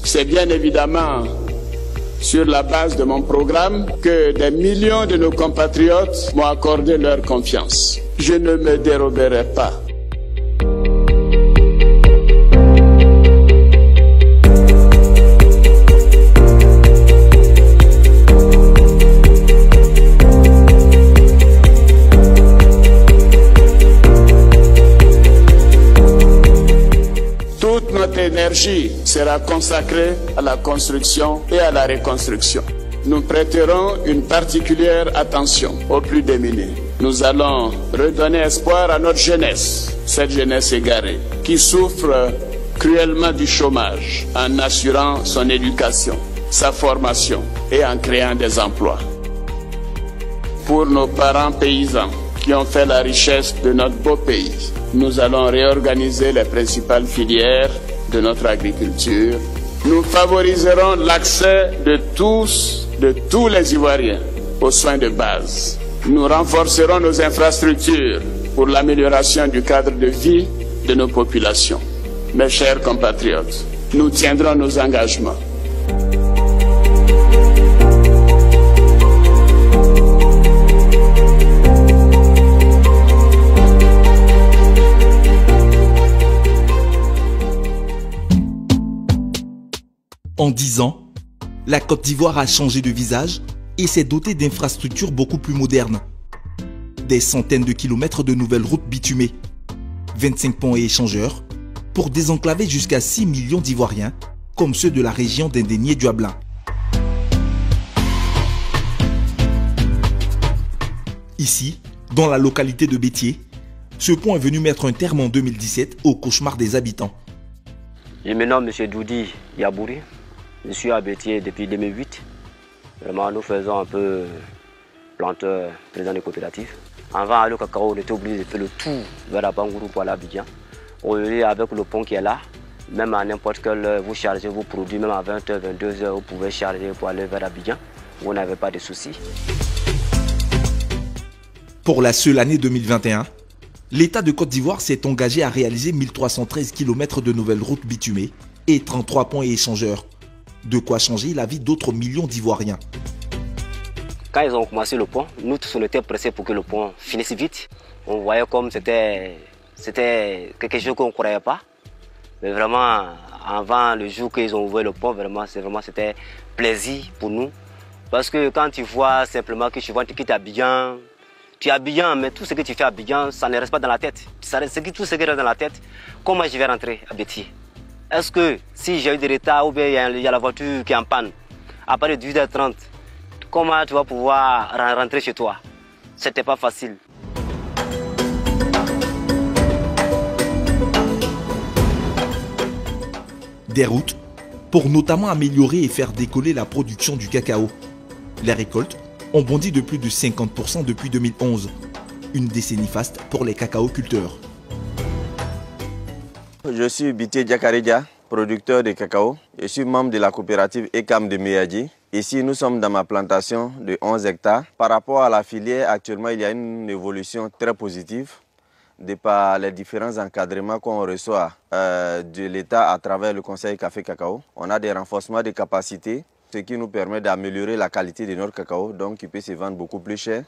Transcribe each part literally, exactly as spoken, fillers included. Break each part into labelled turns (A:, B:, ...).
A: C'est bien évidemment sur la base de mon programme que des millions de nos compatriotes m'ont accordé leur confiance. Je ne me déroberai pas. Toute notre énergie sera consacrée à la construction et à la reconstruction. Nous prêterons une particulière attention aux plus démunis. Nous allons redonner espoir à notre jeunesse, cette jeunesse égarée, qui souffre cruellement du chômage, en assurant son éducation, sa formation et en créant des emplois. Pour nos parents paysans qui ont fait la richesse de notre beau pays, nous allons réorganiser les principales filières de notre agriculture. Nous favoriserons l'accès de tous, de tous les Ivoiriens aux soins de base. Nous renforcerons nos infrastructures pour l'amélioration du cadre de vie de nos populations. Mes chers compatriotes, nous tiendrons nos engagements.
B: En dix ans, la Côte d'Ivoire a changé de visage et s'est dotée d'infrastructures beaucoup plus modernes. Des centaines de kilomètres de nouvelles routes bitumées, vingt-cinq ponts et échangeurs, pour désenclaver jusqu'à six millions d'Ivoiriens, comme ceux de la région d'Indénié-Duablin. Ici, dans la localité de Bétier, ce pont est venu mettre un terme en deux mille dix-sept au cauchemar des habitants.
C: Je me nomme M. Doudi Yabouri. Je suis à Bétier depuis deux mille huit. Vraiment, nous faisons un peu planteur, président de coopérative. Avant, le cacao, on était obligé de faire le tour vers la Bangourou pour aller à Abidjan. Aujourd'hui, avec le pont qui est là, même à n'importe quelle heure, vous chargez vos produits, même à vingt heures, vingt-deux heures, vous pouvez charger pour aller vers Abidjan. Vous n'avez pas de soucis.
B: Pour la seule année deux mille vingt et un, l'État de Côte d'Ivoire s'est engagé à réaliser mille trois cent treize kilomètres de nouvelles routes bitumées et trente-trois ponts et échangeurs. De quoi changer la vie d'autres millions d'Ivoiriens.
C: Quand ils ont commencé le pont, nous tous on était pressés pour que le pont finisse vite. On voyait comme c'était c'était quelque chose qu'on ne croyait pas. Mais vraiment, avant le jour qu'ils ont ouvert le pont, vraiment, c'est vraiment c'était plaisir pour nous. Parce que quand tu vois simplement que tu vois que tu es Abidjan, tu es Abidjan, mais tout ce que tu fais à Abidjan, ça ne reste pas dans la tête. Ça reste, tout ce qui reste dans la tête, comment je vais rentrer à Bétier? Est-ce que si j'ai eu des retards ou bien il y a la voiture qui est en panne, à partir de dix-huit heures trente, comment tu vas pouvoir rentrer chez toi? C'était pas facile.
B: Des routes pour notamment améliorer et faire décoller la production du cacao. Les récoltes ont bondi de plus de cinquante pour cent depuis deux mille onze, une décennie faste pour les cacaoculteurs.
D: Je suis Bitié Diakaridja, producteur de cacao. Je suis membre de la coopérative ECAM de Méadji. Ici, nous sommes dans ma plantation de onze hectares. Par rapport à la filière, actuellement, il y a une évolution très positive de par les différents encadrements qu'on reçoit euh, de l'État à travers le Conseil Café Cacao. On a des renforcements de capacités, ce qui nous permet d'améliorer la qualité de notre cacao, donc il peut se vendre beaucoup plus cher.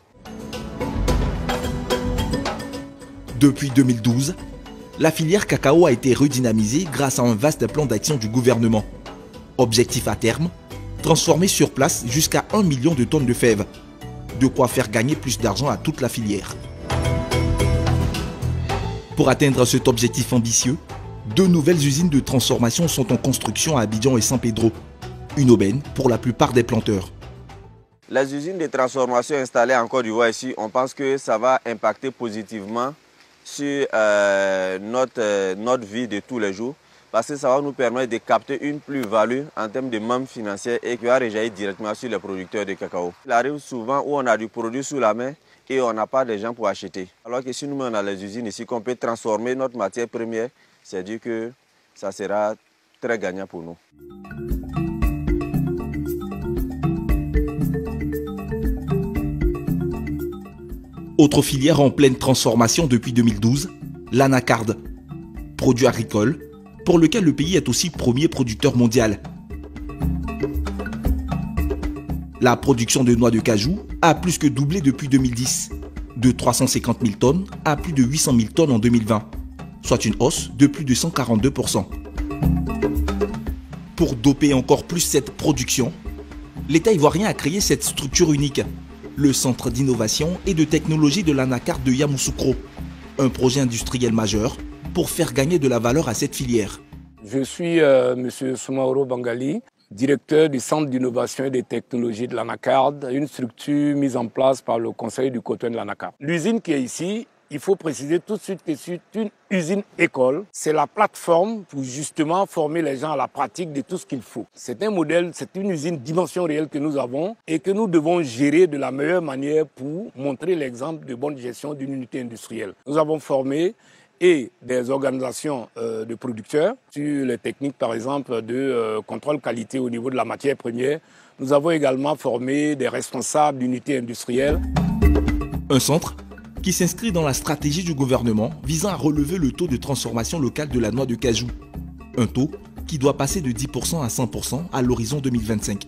B: Depuis deux mille douze, la filière cacao a été redynamisée grâce à un vaste plan d'action du gouvernement. Objectif à terme, transformer sur place jusqu'à un million de tonnes de fèves. De quoi faire gagner plus d'argent à toute la filière. Pour atteindre cet objectif ambitieux, deux nouvelles usines de transformation sont en construction à Abidjan et San Pedro. Une aubaine pour la plupart des planteurs.
D: Les usines de transformation installées en Côte d'Ivoire ici, on pense que ça va impacter positivement sur euh, notre, euh, notre vie de tous les jours, parce que ça va nous permettre de capter une plus-value en termes de manne financière et qui va rejaillir directement sur les producteurs de cacao. Il arrive souvent où on a du produit sous la main et on n'a pas de gens pour acheter. Alors que si nous on a les usines ici qu'on peut transformer notre matière première, c'est-à-dire que ça sera très gagnant pour nous.
B: Autre filière en pleine transformation depuis deux mille douze, l'anacarde. Produit agricole, pour lequel le pays est aussi premier producteur mondial. La production de noix de cajou a plus que doublé depuis deux mille dix, de trois cent cinquante mille tonnes à plus de huit cent mille tonnes en deux mille vingt, soit une hausse de plus de cent quarante-deux pour cent. Pour doper encore plus cette production, l'État ivoirien a créé cette structure unique, le Centre d'innovation et de technologie de l'anacarde de Yamoussoukro, un projet industriel majeur pour faire gagner de la valeur à cette filière.
E: Je suis euh, M. Soumaoro Bangali, directeur du Centre d'innovation et de technologie de l'anacarde, une structure mise en place par le Conseil du coton de l'anacarde. L'usine qui est ici, il faut préciser tout de suite que c'est une usine école. C'est la plateforme pour justement former les gens à la pratique de tout ce qu'il faut. C'est un modèle, c'est une usine dimension réelle que nous avons et que nous devons gérer de la meilleure manière pour montrer l'exemple de bonne gestion d'une unité industrielle. Nous avons formé et des organisations euh, de producteurs sur les techniques, par exemple, de euh, contrôle qualité au niveau de la matière première. Nous avons également formé des responsables d'unités industrielles.
B: Un centre qui s'inscrit dans la stratégie du gouvernement visant à relever le taux de transformation locale de la noix de cajou. Un taux qui doit passer de dix pour cent à cent pour cent à l'horizon deux mille vingt-cinq.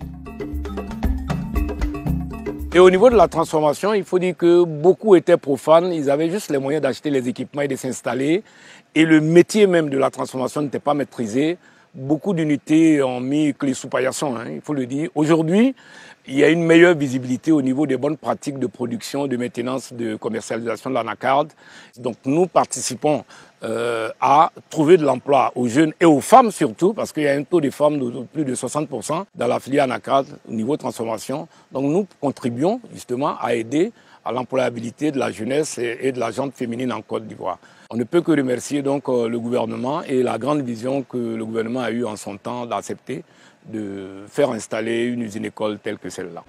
E: Et au niveau de la transformation, il faut dire que beaucoup étaient profanes, ils avaient juste les moyens d'acheter les équipements et de s'installer. Et le métier même de la transformation n'était pas maîtrisé. Beaucoup d'unités ont mis clé sous paillasson, hein, il faut le dire. Aujourd'hui, il y a une meilleure visibilité au niveau des bonnes pratiques de production, de maintenance, de commercialisation de l'anacarde. Donc nous participons euh, à trouver de l'emploi aux jeunes et aux femmes surtout, parce qu'il y a un taux de femmes de plus de soixante pour cent dans la filière anacarde au niveau transformation. Donc nous contribuons justement à aider à l'employabilité de la jeunesse et de la gente féminine en Côte d'Ivoire. On ne peut que remercier donc le gouvernement et la grande vision que le gouvernement a eue en son temps d'accepter de faire installer une usine-école telle que celle-là.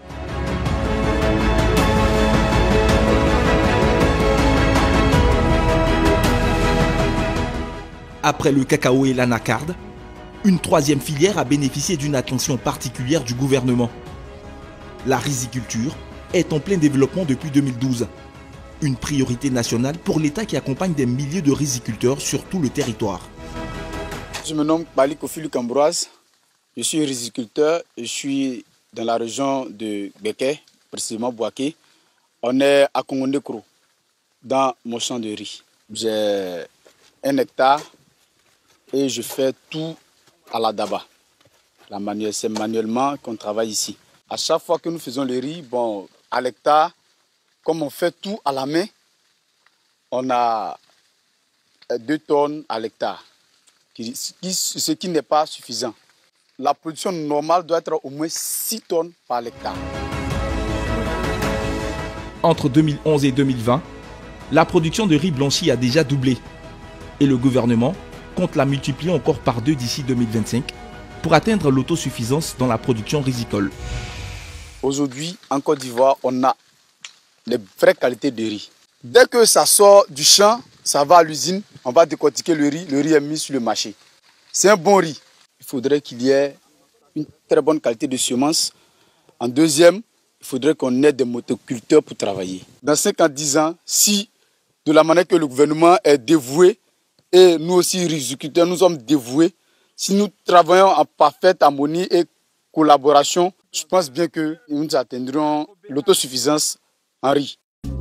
B: Après le cacao et l'anacarde, une troisième filière a bénéficié d'une attention particulière du gouvernement. La riziculture est en plein développement depuis deux mille douze. Une priorité nationale pour l'État qui accompagne des milliers de riziculteurs sur tout le territoire.
F: Je me nomme Bali Kofi Ambroise. Je suis riziculteur et je suis dans la région de Beke, précisément Bouaké. On est à Kongondekro, dans mon champ de riz. J'ai un hectare et je fais tout à la daba. La manuelle, c'est manuellement qu'on travaille ici. À chaque fois que nous faisons le riz, bon, à l'hectare, comme on fait tout à la main, on a deux tonnes à l'hectare, ce qui n'est pas suffisant. La production normale doit être au moins six tonnes par hectare.
B: Entre deux mille onze et deux mille vingt, la production de riz blanchi a déjà doublé. Et le gouvernement compte la multiplier encore par deux d'ici deux mille vingt-cinq pour atteindre l'autosuffisance dans la production rizicole.
F: Aujourd'hui, en Côte d'Ivoire, on a les vraies qualités de riz. Dès que ça sort du champ, ça va à l'usine, on va décortiquer le riz, le riz est mis sur le marché. C'est un bon riz. Il faudrait qu'il y ait une très bonne qualité de semences. En deuxième, il faudrait qu'on ait des motoculteurs pour travailler. Dans cinq à dix ans, si de la manière que le gouvernement est dévoué, et nous aussi, riziculteurs, nous sommes dévoués, si nous travaillons en parfaite harmonie et collaboration, je pense bien que nous atteindrons l'autosuffisance en riz.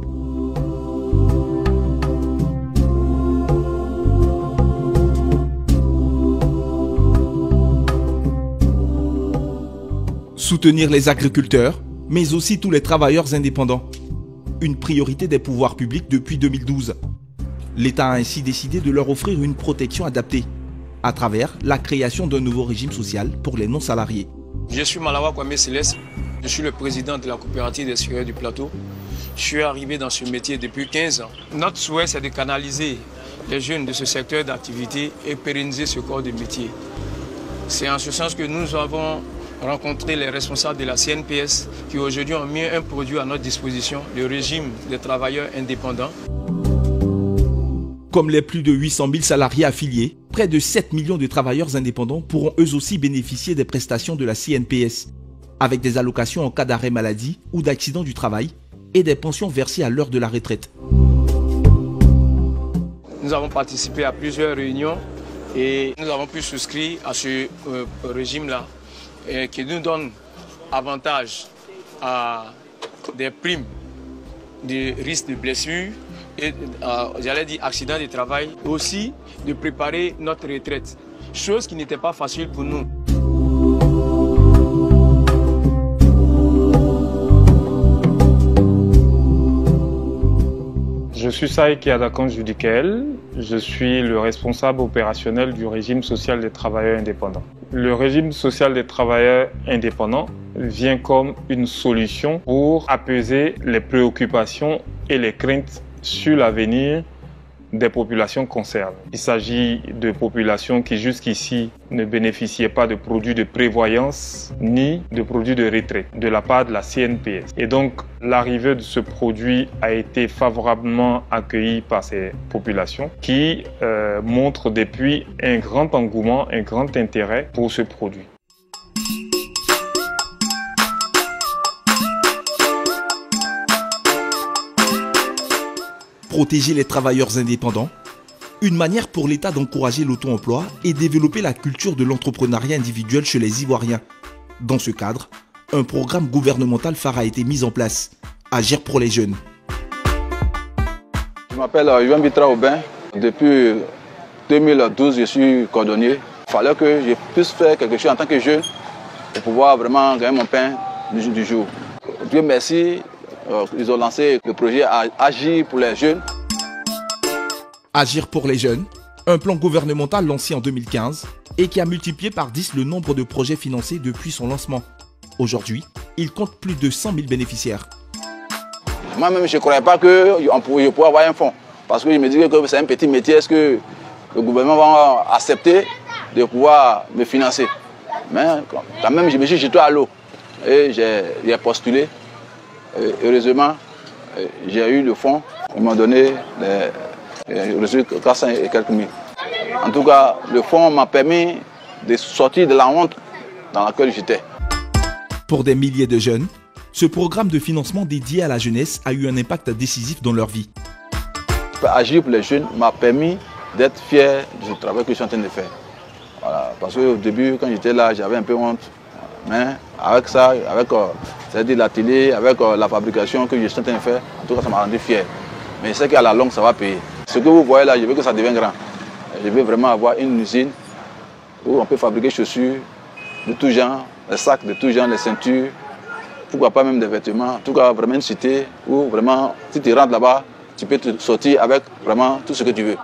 B: Soutenir les agriculteurs, mais aussi tous les travailleurs indépendants. Une priorité des pouvoirs publics depuis deux mille douze. L'État a ainsi décidé de leur offrir une protection adaptée, à travers la création d'un nouveau régime social pour les non-salariés.
G: Je suis Malawa Kwame Céleste, je suis le président de la coopérative des scieries du plateau. Je suis arrivé dans ce métier depuis quinze ans. Notre souhait, c'est de canaliser les jeunes de ce secteur d'activité et pérenniser ce corps de métier. C'est en ce sens que nous avons rencontré les responsables de la C N P S qui aujourd'hui ont mis un produit à notre disposition, le régime des travailleurs indépendants.
B: Comme les plus de huit cent mille salariés affiliés, près de sept millions de travailleurs indépendants pourront eux aussi bénéficier des prestations de la C N P S, avec des allocations en cas d'arrêt maladie ou d'accident du travail et des pensions versées à l'heure de la retraite.
G: Nous avons participé à plusieurs réunions et nous avons pu souscrire à ce euh, régime-là qui nous donne avantage à des primes de risque de blessure et, euh, j'allais dire, accident de travail. Aussi, de préparer notre retraite, chose qui n'était pas facile pour nous.
H: Je suis Saïk Adakan Judikel, je suis le responsable opérationnel du régime social des travailleurs indépendants. Le régime social des travailleurs indépendants vient comme une solution pour apaiser les préoccupations et les craintes sur l'avenir des populations concernées. Il s'agit de populations qui jusqu'ici ne bénéficiaient pas de produits de prévoyance ni de produits de retraite de la part de la C N P S. Et donc l'arrivée de ce produit a été favorablement accueillie par ces populations qui euh, montrent depuis un grand engouement, un grand intérêt pour ce produit.
B: Protéger les travailleurs indépendants, une manière pour l'État d'encourager l'auto-emploi et développer la culture de l'entrepreneuriat individuel chez les Ivoiriens. Dans ce cadre, un programme gouvernemental phare a été mis en place, Agir pour les jeunes.
I: Je m'appelle Yohan Bitra Aubin. Depuis deux mille douze, je suis cordonnier. Il fallait que je puisse faire quelque chose en tant que jeune pour pouvoir vraiment gagner mon pain du jour. Dieu merci. Ils ont lancé le projet Agir pour les jeunes.
B: Agir pour les jeunes, un plan gouvernemental lancé en deux mille quinze et qui a multiplié par dix le nombre de projets financés depuis son lancement. Aujourd'hui, il compte plus de cent mille bénéficiaires.
I: Moi-même, je ne croyais pas que je pourrais avoir un fonds. Parce que je me disais que c'est un petit métier. Est-ce que le gouvernement va accepter de pouvoir me financer? Mais quand même, je me suis jeté à l'eau. Et j'ai postulé. Et heureusement, j'ai eu le fonds. Ils m'ont donné les quatre cents et quelques mille. En tout cas, le fonds m'a permis de sortir de la honte dans laquelle j'étais.
B: Pour des milliers de jeunes, ce programme de financement dédié à la jeunesse a eu un impact décisif dans leur vie.
I: Agir pour les jeunes m'a permis d'être fier du travail que je suis en train de faire. Voilà, parce qu'au début, quand j'étais là, j'avais un peu honte. Mais avec ça, avec euh, c'est-à-dire la télé, avec euh, la fabrication que je suis en train de faire, en tout cas, ça m'a rendu fier. Mais je sais qu'à la longue, ça va payer. Ce que vous voyez là, je veux que ça devienne grand. Je veux vraiment avoir une usine où on peut fabriquer chaussures de tout genre, les sacs de tout genre, les ceintures, pourquoi pas même des vêtements. En tout cas, vraiment une cité où vraiment, si tu rentres là-bas, tu peux te sortir avec vraiment tout ce que tu veux.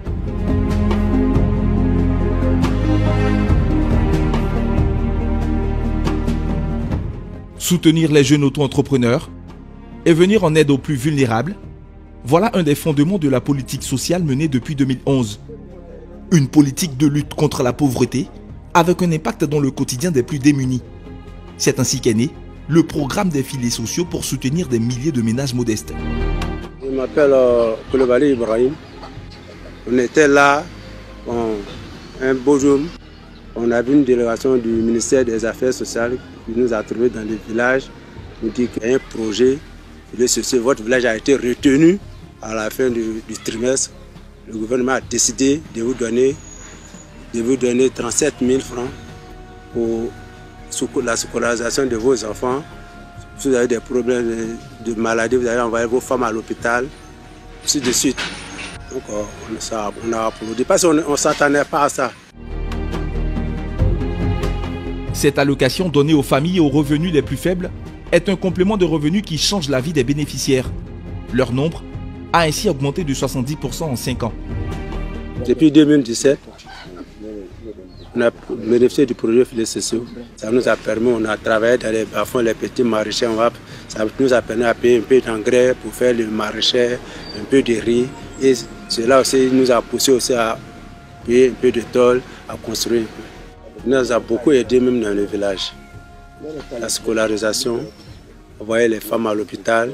B: Soutenir les jeunes auto-entrepreneurs et venir en aide aux plus vulnérables, voilà un des fondements de la politique sociale menée depuis deux mille onze. Une politique de lutte contre la pauvreté avec un impact dans le quotidien des plus démunis. C'est ainsi qu'est né le programme des filets sociaux pour soutenir des milliers de ménages modestes.
J: Je m'appelle euh, Koulibaly Ibrahim. On était là on, un beau jour. On a vu une délégation du ministère des Affaires sociales qui nous a trouvés dans le village. Il nous dit qu'il y a un projet. Votre village a été retenu à la fin du, du trimestre. Le gouvernement a décidé de vous donner, de vous donner trente-sept mille francs pour la scolarisation de vos enfants. Si vous avez des problèmes de, de maladie, vous allez envoyer vos femmes à l'hôpital, ainsi de suite. Donc on, on a applaudi parce qu'on ne s'attendait pas à ça.
B: Cette allocation donnée aux familles aux revenus les plus faibles est un complément de revenus qui change la vie des bénéficiaires. Leur nombre a ainsi augmenté de soixante-dix pour cent en cinq ans.
J: Depuis deux mille dix-sept, on a bénéficié du projet filets sociaux. Ça nous a permis, on a travaillé dans les bas-fonds, les petits maraîchers. On va, ça nous a permis de payer un peu d'engrais pour faire le maraîcher, un peu de riz. Et cela aussi nous a poussé aussi à payer un peu de tôle, à construire un peu. Il nous a beaucoup aidé même dans le village. La scolarisation, envoyer les femmes à l'hôpital.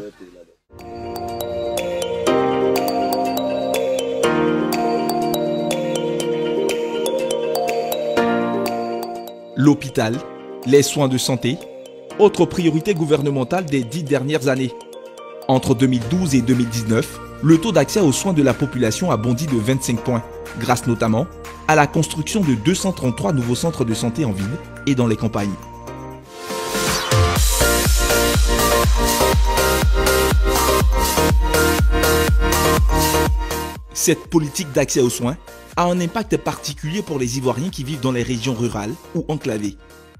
B: L'hôpital, les soins de santé, autre priorité gouvernementale des dix dernières années. Entre deux mille douze et deux mille dix-neuf, le taux d'accès aux soins de la population a bondi de vingt-cinq points, grâce notamment à la construction de deux cent trente-trois nouveaux centres de santé en ville et dans les campagnes. Cette politique d'accès aux soins a un impact particulier pour les Ivoiriens qui vivent dans les régions rurales ou enclavées.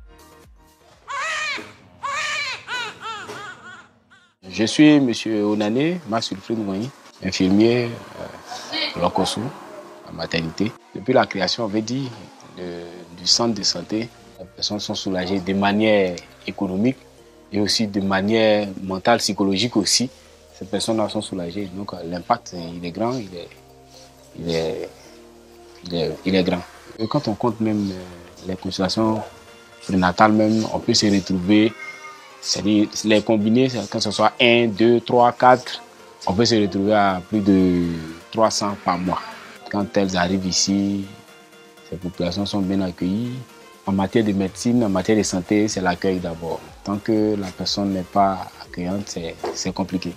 K: Je suis M. Onané Massulfrid Moï, infirmier euh, Lokosu, à maternité. Depuis la création, on veut dire, de, du centre de santé, les personnes sont soulagées de manière économique et aussi de manière mentale, psychologique aussi. Ces personnes-là sont soulagées. Donc l'impact, il est grand, il est, il est, il est, il est grand. Et quand on compte même les consultations prénatales, même, on peut se retrouver, c'est-à-dire les combiner, que ce soit un, deux, trois, quatre, on peut se retrouver à plus de trois cents par mois. Quand elles arrivent ici, ces populations sont bien accueillies. En matière de médecine, en matière de santé, c'est l'accueil d'abord. Tant que la personne n'est pas accueillante, c'est compliqué.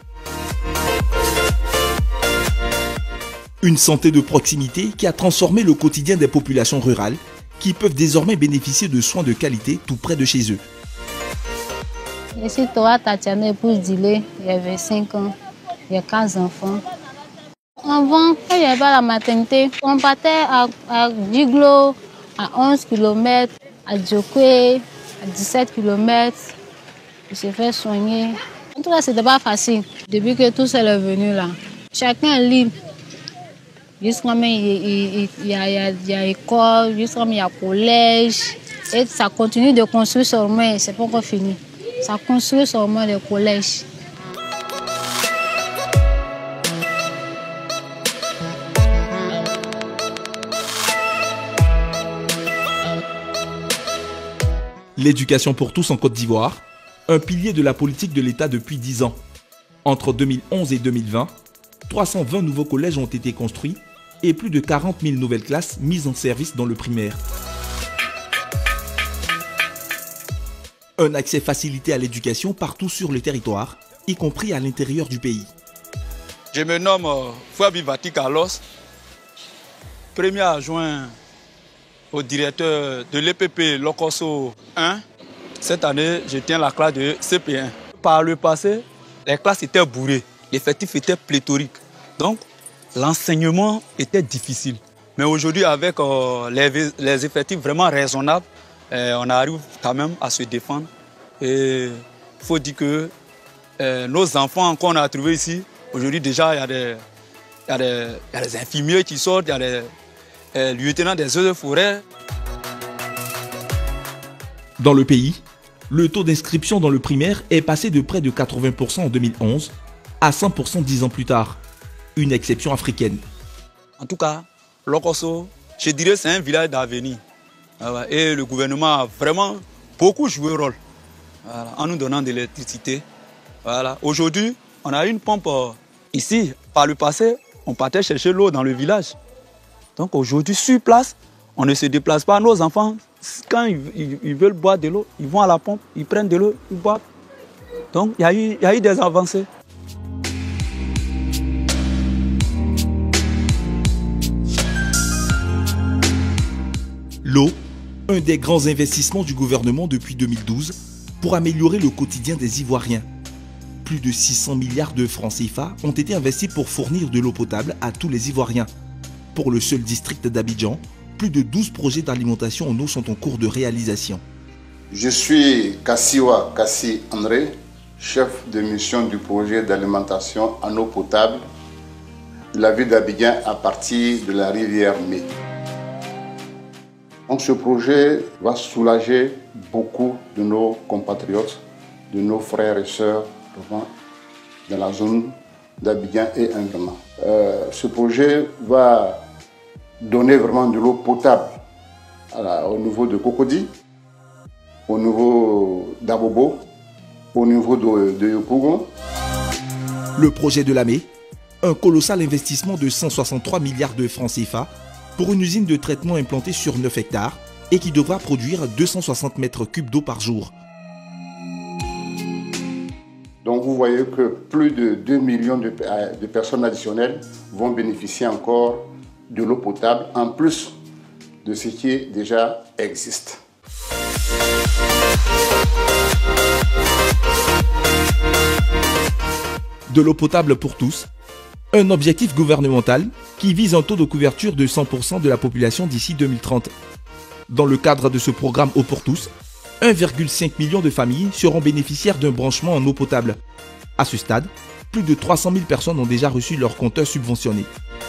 B: Une santé de proximité qui a transformé le quotidien des populations rurales qui peuvent désormais bénéficier de soins de qualité tout près de chez eux.
L: Ici, toi, Tatiana, épouse d'Ilé, il y avait cinq ans, il y a quinze enfants. Avant, quand il n'y avait pas la maternité, on partait à, à Diglo, à onze kilomètres, à Djokwe, à dix-sept kilomètres, pour se faire soigner. En tout cas, ce n'était pas facile. Depuis que tout ça est venu là, chacun est libre. Jusqu'à même, il y a école, jusqu'à même, il y a collège. Et ça continue de construire sur moi, c'est pas encore fini. Ça construit sur moi le collège.
B: L'éducation pour tous en Côte d'Ivoire, un pilier de la politique de l'État depuis dix ans. Entre deux mille onze et deux mille vingt, trois cent vingt nouveaux collèges ont été construits et plus de quarante mille nouvelles classes mises en service dans le primaire. Un accès facilité à l'éducation partout sur le territoire, y compris à l'intérieur du pays.
M: Je me nomme euh, Fouabi Vati Carlos, premier adjoint au directeur de l'E P P Lokoso un. Cette année, je tiens la classe de C P un. Par le passé, les classes étaient bourrées, l'effectif était pléthorique. Donc, l'enseignement était difficile. Mais aujourd'hui, avec euh, les, les effectifs vraiment raisonnables, euh, on arrive quand même à se défendre. Et il faut dire que euh, nos enfants qu'on a trouvés ici, aujourd'hui déjà, il y a des, il y a des, il y a des infirmiers qui sortent, il y a des euh, lieutenants des eaux de forêt.
B: Dans le pays, le taux d'inscription dans le primaire est passé de près de quatre-vingts pour cent en deux mille onze à cent pour cent dix ans plus tard. Une exception africaine.
M: En tout cas, Lokoso, je dirais c'est un village d'avenir. Et le gouvernement a vraiment beaucoup joué rôle voilà, en nous donnant de l'électricité. Voilà. Aujourd'hui, on a une pompe ici. Par le passé, on partait chercher l'eau dans le village. Donc aujourd'hui, sur place, on ne se déplace pas. Nos enfants, quand ils, ils, ils veulent boire de l'eau, ils vont à la pompe, ils prennent de l'eau, ils boivent. Donc il y a eu, il y a eu des avancées.
B: L'eau, un des grands investissements du gouvernement depuis deux mille douze pour améliorer le quotidien des Ivoiriens. Plus de six cents milliards de francs C F A ont été investis pour fournir de l'eau potable à tous les Ivoiriens. Pour le seul district d'Abidjan, plus de douze projets d'alimentation en eau sont en cours de réalisation.
N: Je suis Kassiwa Kassi André, chef de mission du projet d'alimentation en eau potable de la ville d'Abidjan à partir de la rivière Mé. Donc ce projet va soulager beaucoup de nos compatriotes, de nos frères et sœurs dans la zone d'Abidjan et N'Djamena. Euh, ce projet va donner vraiment de l'eau potable la, au niveau de Cocody, au niveau d'Abobo, au niveau de, de Yopougon.
B: Le projet de l'Amé, un colossal investissement de cent soixante-trois milliards de francs C F A pour une usine de traitement implantée sur neuf hectares et qui devra produire deux cent soixante mètres cubes d'eau par jour.
N: Donc vous voyez que plus de deux millions de, de personnes additionnelles vont bénéficier encore de l'eau potable en plus de ce qui déjà existe.
B: De l'eau potable pour tous, un objectif gouvernemental qui vise un taux de couverture de cent pour cent de la population d'ici deux mille trente. Dans le cadre de ce programme Eau pour tous, un virgule cinq million de familles seront bénéficiaires d'un branchement en eau potable. À ce stade, plus de trois cent mille personnes ont déjà reçu leur compteur subventionné.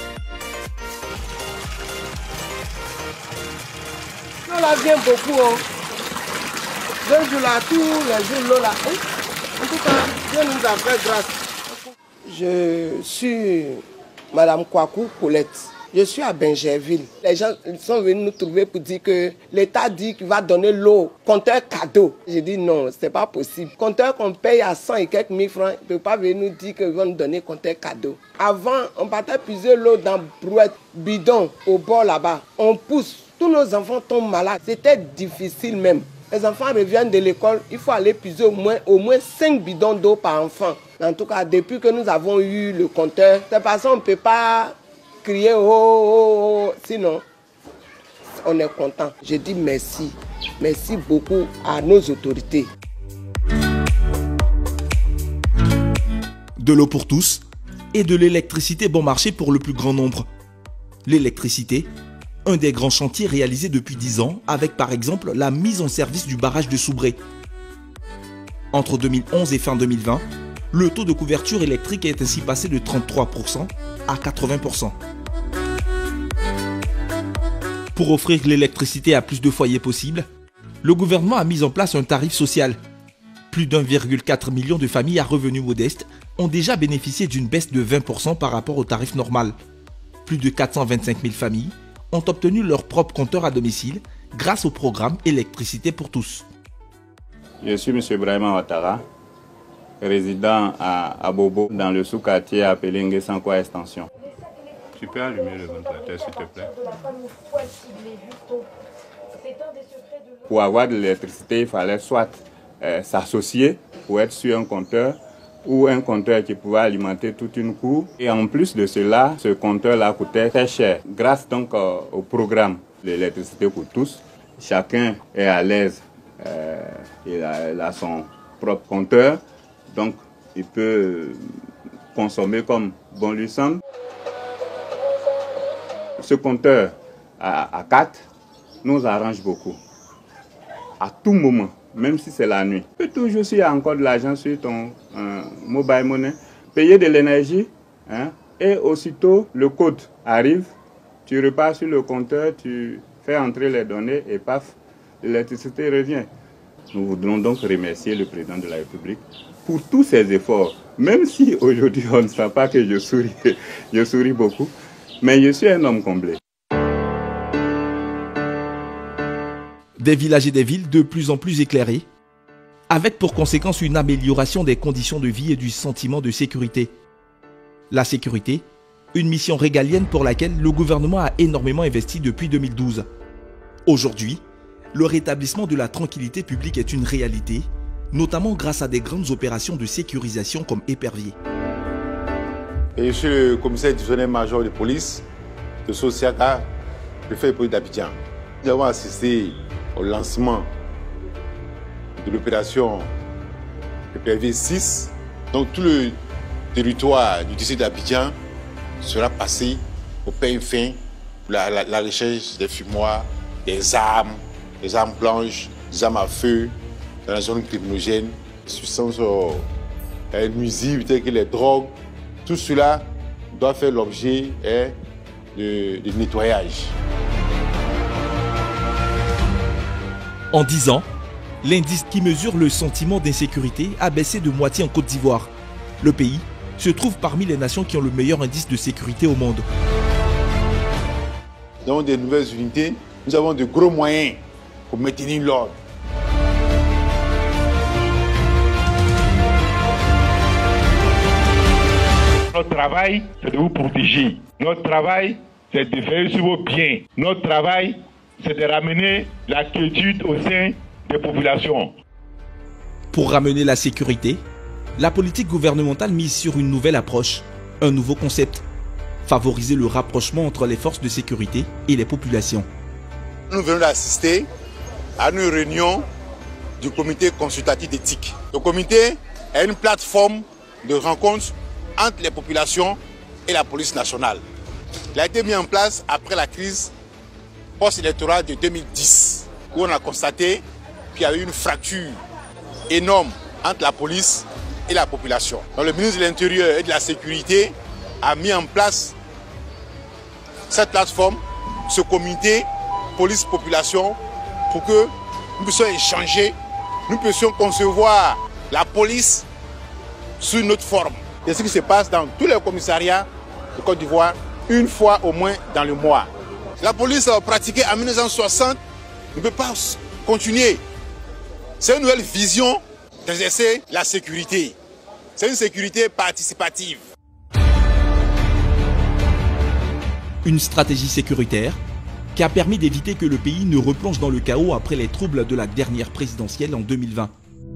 O: L'eau là vient beaucoup. Hein. Deux jours là, tous les jours, l'eau là. En tout cas, Dieu nous a fait grâce. Je suis Madame Kwaku Colette. Je suis à Benjerville. Les gens sont venus nous trouver pour dire que l'État dit qu'il va donner l'eau, compteur cadeau. J'ai dit non, ce n'est pas possible. Compteur qu'on paye à cent et quelques mille francs, il ne peut pas venir nous dire qu'ils vont nous donner compteur cadeau. Avant, on partait puiser l'eau dans brouette, bidon, au bord là-bas. On pousse, tous nos enfants tombent malades. C'était difficile même. Les enfants reviennent de l'école, il faut aller puiser au moins, au moins cinq bidons d'eau par enfant. En tout cas, depuis que nous avons eu le compteur, de toute façon, on ne peut pas crier oh, oh, oh, sinon on est content. Je dis merci, merci beaucoup à nos autorités.
B: De l'eau pour tous et de l'électricité bon marché pour le plus grand nombre. L'électricité, un des grands chantiers réalisés depuis dix ans avec par exemple la mise en service du barrage de Soubré. Entre deux mille onze et fin deux mille vingt, le taux de couverture électrique est ainsi passé de trente-trois pour cent à quatre-vingts pour cent. Pour offrir l'électricité à plus de foyers possible, le gouvernement a mis en place un tarif social. Plus d'un virgule quatre million de familles à revenus modestes ont déjà bénéficié d'une baisse de vingt pour cent par rapport au tarif normal. Plus de quatre cent vingt-cinq mille familles ont obtenu leur propre compteur à domicile grâce au programme Électricité pour tous.
P: Je suis M. Brahima Ouattara, résident à Abobo, dans le sous-quartier appelé Nguessankoa Extension. Tu peux allumer le ventilateur, s'il te plaît. Pour avoir de l'électricité, il fallait soit euh, s'associer pour être sur un compteur ou un compteur qui pouvait alimenter toute une cour. Et en plus de cela, ce compteur-là coûtait très cher. Grâce donc euh, au programme L'électricité pour tous, chacun est à l'aise. Euh, il, a, il a son propre compteur. Donc, il peut consommer comme bon lui semble. Ce compteur à, à quatre nous arrange beaucoup. À tout moment, même si c'est la nuit. Tu peux toujours, s'il y a encore de l'argent sur ton euh, mobile money, payer de l'énergie, hein, et aussitôt le code arrive, tu repars sur le compteur, tu fais entrer les données et paf, l'électricité revient. Nous voudrons donc remercier le président de la République pour tous ses efforts, même si aujourd'hui on ne sent pas que je souris, je souris beaucoup, mais je suis un homme comblé.
B: Des villages et des villes de plus en plus éclairés, avec pour conséquence une amélioration des conditions de vie et du sentiment de sécurité. La sécurité, une mission régalienne pour laquelle le gouvernement a énormément investi depuis deux mille douze. Aujourd'hui, le rétablissement de la tranquillité publique est une réalité, notamment grâce à des grandes opérations de sécurisation comme Épervier.
Q: Et je suis le commissaire divisionnaire-major de police de Sosiaka, préfet de police d'Abidjan. Nous avons assisté au lancement de l'opération Épervier six. Donc tout le territoire du district d'Abidjan sera passé au peigne fin pour la, la, la recherche des fumoirs, des armes, des armes blanches, des armes à feu dans la zone criminogène, des substances euh, nuisibles telles que les drogues. Tout cela doit faire l'objet eh, de, de nettoyage.
B: En dix ans, l'indice qui mesure le sentiment d'insécurité a baissé de moitié en Côte d'Ivoire. Le pays se trouve parmi les nations qui ont le meilleur indice de sécurité au monde.
Q: Nous avons des nouvelles unités, nous avons de gros moyens pour maintenir l'ordre.
R: Notre travail, c'est de vous protéger. Notre travail, c'est de veiller sur vos biens. Notre travail, c'est de ramener la quiétude au sein des populations.
B: Pour ramener la sécurité, la politique gouvernementale mise sur une nouvelle approche, un nouveau concept. Favoriser le rapprochement entre les forces de sécurité et les populations.
Q: Nous venons d'assister à une réunion du comité consultatif d'éthique. Le comité est une plateforme de rencontre
S: entre les populations et la police nationale. Il a été mis en place après la crise post-électorale de deux mille dix, où on a constaté qu'il y avait une fracture énorme entre la police et la population. Donc, le ministre de l'Intérieur et de la Sécurité a mis en place cette plateforme, ce comité police-population, pour que nous puissions échanger, nous puissions concevoir la police sous une autre forme. C'est ce qui se passe dans tous les commissariats de Côte d'Ivoire, une fois au moins dans le mois. La police pratiquée en mille neuf cent soixante ne peut pas continuer. C'est une nouvelle vision d'exercer la sécurité. C'est une sécurité participative.
B: Une stratégie sécuritaire qui a permis d'éviter que le pays ne replonge dans le chaos après les troubles de la dernière présidentielle en deux mille vingt.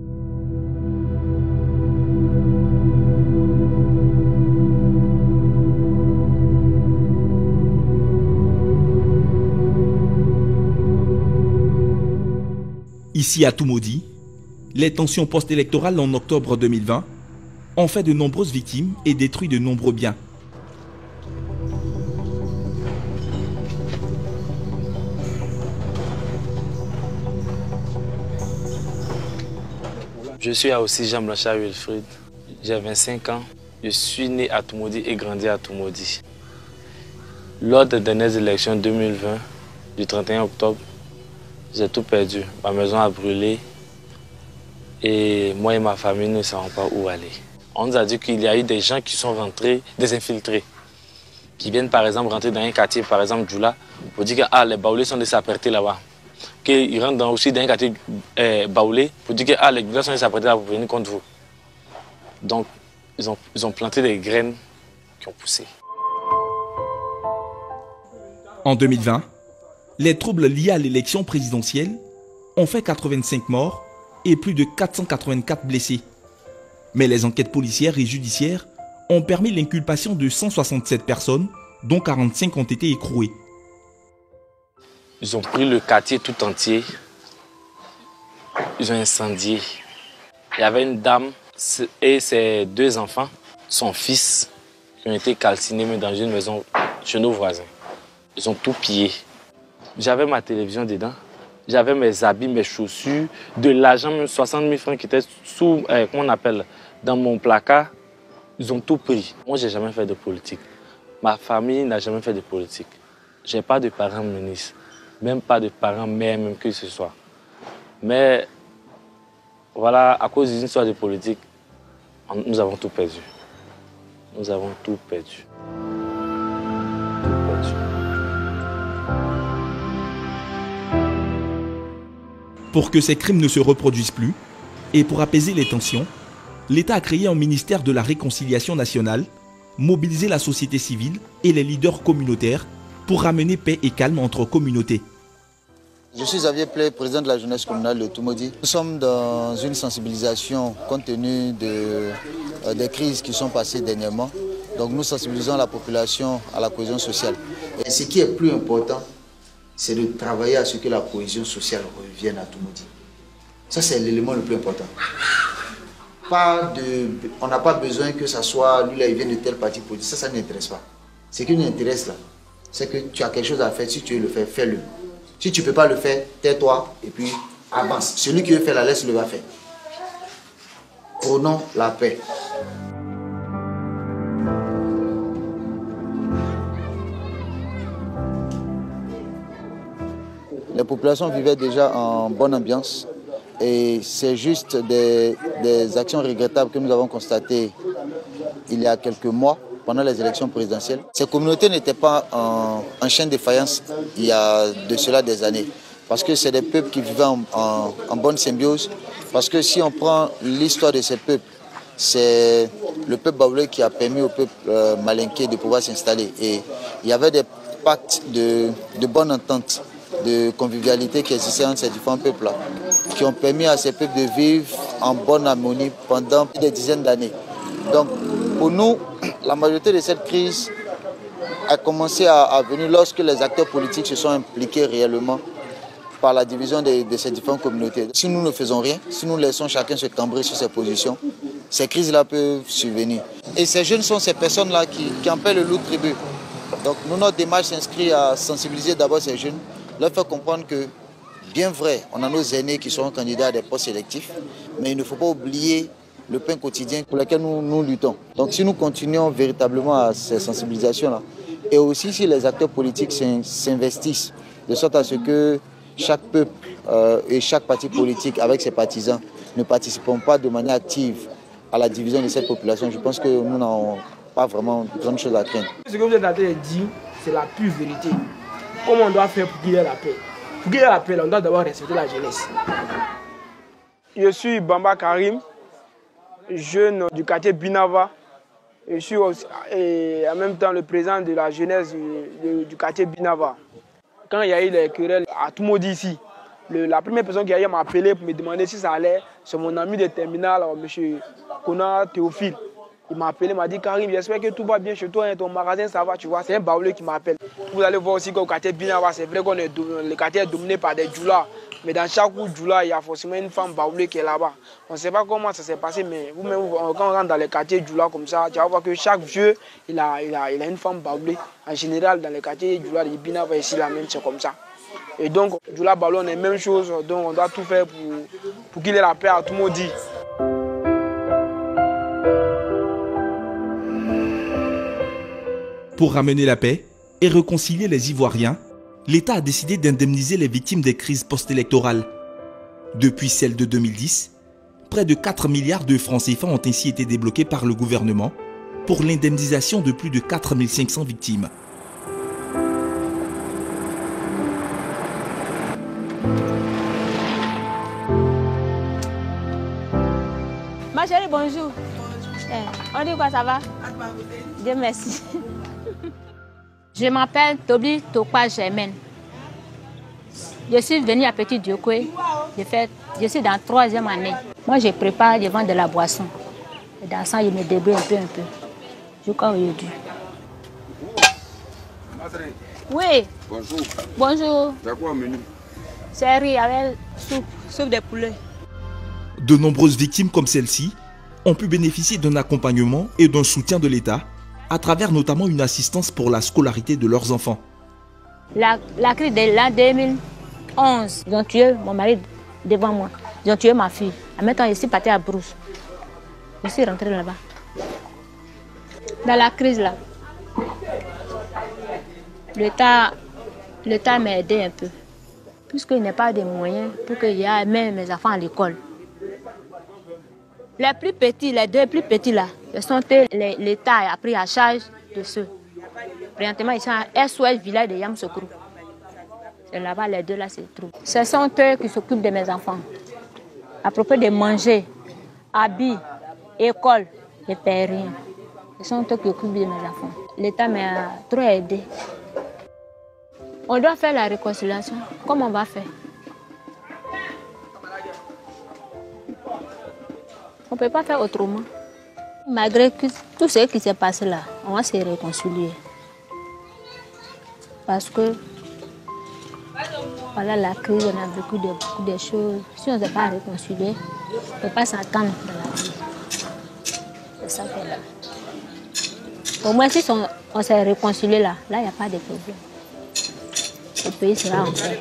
B: Ici à Toumoudi, les tensions post-électorales en octobre deux mille vingt ont fait de nombreuses victimes et détruit de nombreux biens.
T: Je suis aussi Jean Blanchard Wilfried, j'ai vingt-cinq ans, je suis né à Toumoudi et grandi à Toumoudi. Lors des dernières élections deux mille vingt, du trente et un octobre, j'ai tout perdu. Ma maison a brûlé et moi et ma famille ne savons pas où aller. On nous a dit qu'il y a eu des gens qui sont rentrés, des infiltrés, qui viennent par exemple rentrer dans un quartier, par exemple Djoula, pour dire que ah, les baoulés sont désapprétés là-bas. Qu'ils rentrent dans, aussi dans un quartier euh, baoulé, pour dire que ah, les baoulés sont désapprétés là pour venir contre vous. Donc ils ont, ils ont planté des graines qui ont poussé.
B: En deux mille vingt, les troubles liés à l'élection présidentielle ont fait quatre-vingt-cinq morts et plus de quatre cent quatre-vingt-quatre blessés. Mais les enquêtes policières et judiciaires ont permis l'inculpation de cent soixante-sept personnes, dont quarante-cinq ont été écrouées.
T: Ils ont pris le quartier tout entier, ils ont incendié. Il y avait une dame et ses deux enfants, son fils, qui ont été calcinés mais dans une maison chez nos voisins. Ils ont tout pillé. J'avais ma télévision dedans, j'avais mes habits, mes chaussures, de l'argent, même soixante mille francs qui étaient sous, euh, comment on appelle, dans mon placard. Ils ont tout pris. Moi, je n'ai jamais fait de politique. Ma famille n'a jamais fait de politique. Je n'ai pas de parents ministres, même pas de parents maires, même que ce soit. Mais voilà, à cause d'une histoire de politique, nous avons tout perdu. Nous avons tout perdu. Tout perdu.
B: Pour que ces crimes ne se reproduisent plus, et pour apaiser les tensions, l'État a créé un ministère de la Réconciliation nationale, mobilisé la société civile et les leaders communautaires pour ramener paix et calme entre communautés.
U: Je suis Xavier Play, président de la jeunesse communale de Toumoudi. Nous sommes dans une sensibilisation compte tenu de, euh, des crises qui sont passées dernièrement. Donc nous sensibilisons la population à la cohésion sociale. Et ce qui est plus important, c'est de travailler à ce que la cohésion sociale revienne à Toumoudi. Ça, c'est l'élément le plus important. Pas de, on n'a pas besoin que ça soit, lui là, il vient de tel parti politique. Ça, ça ne n'intéresse pas. Ce qui nous intéresse là, c'est que tu as quelque chose à faire. Si tu veux le faire, fais-le. Si tu ne peux pas le faire, tais-toi et puis avance. Celui qui veut faire la laisse, le va faire. Prônons la paix. Les populations vivaient déjà en bonne ambiance et c'est juste des, des actions regrettables que nous avons constatées il y a quelques mois pendant les élections présidentielles. Ces communautés n'étaient pas en, en chaîne de faïence il y a de cela des années parce que c'est des peuples qui vivaient en, en, en bonne symbiose. Parce que si on prend l'histoire de ces peuples, c'est le peuple baoulé qui a permis au peuple euh, malinké de pouvoir s'installer. Et il y avait des pactes de, de bonne entente, de convivialité qui existaient entre ces différents peuples-là, qui ont permis à ces peuples de vivre en bonne harmonie pendant des dizaines d'années. Donc, pour nous, la majorité de cette crise a commencé à, à venir lorsque les acteurs politiques se sont impliqués réellement par la division de, de ces différentes communautés. Si nous ne faisons rien, si nous laissons chacun se cambrer sur ses positions, ces crises-là peuvent survenir. Et ces jeunes sont ces personnes-là qui, qui en paient le lourd tribut. Donc nous, notre démarche s'inscrit à sensibiliser d'abord ces jeunes, leur faire comprendre que, bien vrai, on a nos aînés qui sont candidats à des postes sélectifs, mais il ne faut pas oublier le pain quotidien pour lequel nous, nous luttons. Donc si nous continuons véritablement à ces sensibilisations-là, et aussi si les acteurs politiques s'investissent, de sorte à ce que chaque peuple euh, et chaque parti politique avec ses partisans ne participeront pas de manière active à la division de cette population, je pense que nous n'avons pas vraiment grande chose à craindre.
A: Ce que vous êtes en train de dire, c'est la pure vérité. Comment on doit faire pour qu'il y ait la paix? Pour qu'il y ait la paix, on doit d'abord respecter la jeunesse. Je suis Bamba Karim, jeune du quartier Binava. Je suis aussi, et en même temps le président de la jeunesse du, du quartier Binava. Quand il y a eu les querelles à tout le monde ici, le, la première personne qui a m'a appelé pour me demander si ça allait, c'est mon ami de terminal, M. Kona Théophile. Il m'a appelé, il m'a dit Karim, j'espère que tout va bien chez toi, ton magasin ça va, tu vois. C'est un baoulé qui m'appelle. Vous allez voir aussi qu'au quartier Binava, c'est vrai que le quartier est dominé par des djoulas. Mais dans chaque djoula, il y a forcément une femme baoulée qui est là-bas. On ne sait pas comment ça s'est passé, mais vous-même, quand on rentre dans les quartiers djoula comme ça, tu vas voir que chaque vieux, il a, il a, il a une femme baoulée. En général, dans les quartiers djoula, les Binava ici, la même, c'est comme ça. Et donc, djoula baoulé, on est la même chose. Donc, on doit tout faire pour, pour qu'il ait la paix à tout le monde dit.
B: Pour ramener la paix et réconcilier les Ivoiriens, l'État a décidé d'indemniser les victimes des crises post-électorales. Depuis celle de deux mille dix, près de quatre milliards de francs C F A ont ainsi été débloqués par le gouvernement pour l'indemnisation de plus de quatre mille cinq cents victimes.
L: Ma chérie, bonjour. On dit quoi, ça va? Dieu merci. Je m'appelle Toby Tokwa Germaine. Je suis venue à Petit Diokwe. Je, je suis dans la troisième année. Moi, je prépare, je vends de la boisson. Et dans ça, je me débrouille un peu, un peu. Jusqu'à aujourd'hui. Oui.
V: Bonjour.
L: Bonjour.
V: C'est quoi le menu?
L: C'est riz avec soupe, soupe de poulet.
B: De nombreuses victimes comme celle-ci ont pu bénéficier d'un accompagnement et d'un soutien de l'État, à travers notamment une assistance pour la scolarité de leurs enfants.
L: La, la crise de l'an deux mille onze, ils ont tué mon mari devant moi. Ils ont tué ma fille. En même temps, je suis partie à Brousse. Je suis rentrée là-bas. Dans la crise là, l'État l'État m'a aidé un peu. Puisqu'il n'y a pas de moyens pour qu'il y ait même mes enfants à l'école. Les plus petits, les deux plus petits là, l'État a pris en charge de ceux. Présentement, ils sont à S O S village de Yamsokrou. C'est là-bas, les deux là se trouvent. Ce sont eux qui s'occupent de mes enfants. À propos de manger, habits, école, je ne paie rien. Ce sont eux qui s'occupent de mes enfants. L'État m'a trop aidé. On doit faire la réconciliation. Comment on va faire? On ne peut pas faire autrement. Malgré tout ce qui s'est passé là, on va se réconcilier. Parce que, voilà la crise, on a beaucoup de, beaucoup de choses. Si on ne s'est pas réconcilié, on ne peut pas s'entendre dans la vie. C'est ça qui est là. Au moins, si on, on s'est réconcilié là, là, il n'y a pas de problème. Le pays sera en paix.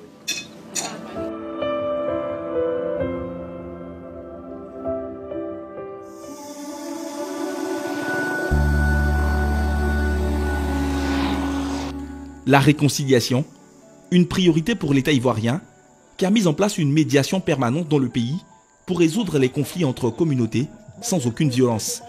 B: La réconciliation, une priorité pour l'État ivoirien, qui a mis en place une médiation permanente dans le pays pour résoudre les conflits entre communautés sans aucune violence.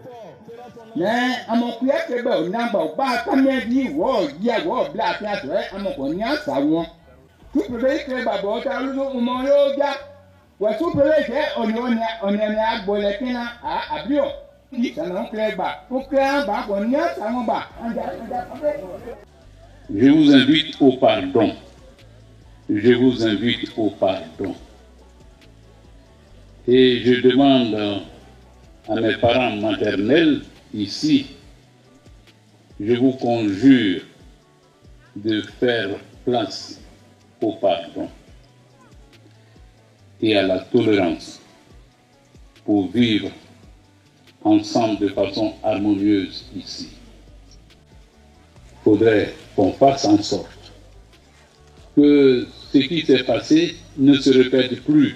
R: Je vous invite au pardon. Je vous invite au pardon. Et je demande à mes parents maternels ici, je vous conjure de faire place au pardon et à la tolérance pour vivre
C: ensemble de façon harmonieuse ici. Il faudrait qu'on fasse en sorte que ce qui s'est passé ne se répète plus.